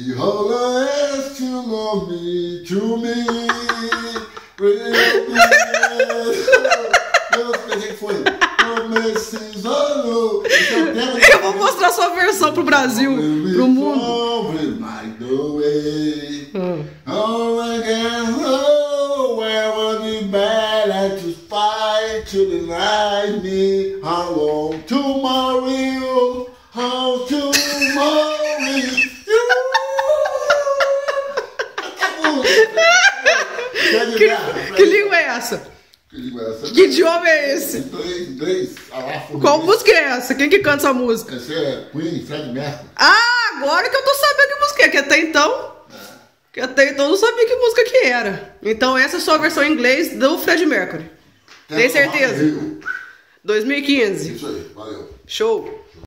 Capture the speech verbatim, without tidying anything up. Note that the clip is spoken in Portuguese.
Behold, I ask you love me to me. Eu vou mostrar sua versão pro Brasil, pro mundo. Hum. Que, que língua é essa? Que língua é essa? Que idioma é esse? Inglês, inglês. Qual música é essa? Quem que canta essa música? Essa é Queen, Fred Mercury. Ah, agora que eu tô sabendo que música é, que até então... Que até então eu não sabia que música que era. Então essa é a sua versão em inglês do Fred Mercury. Tem certeza? dois mil e quinze. Isso aí, valeu. Show.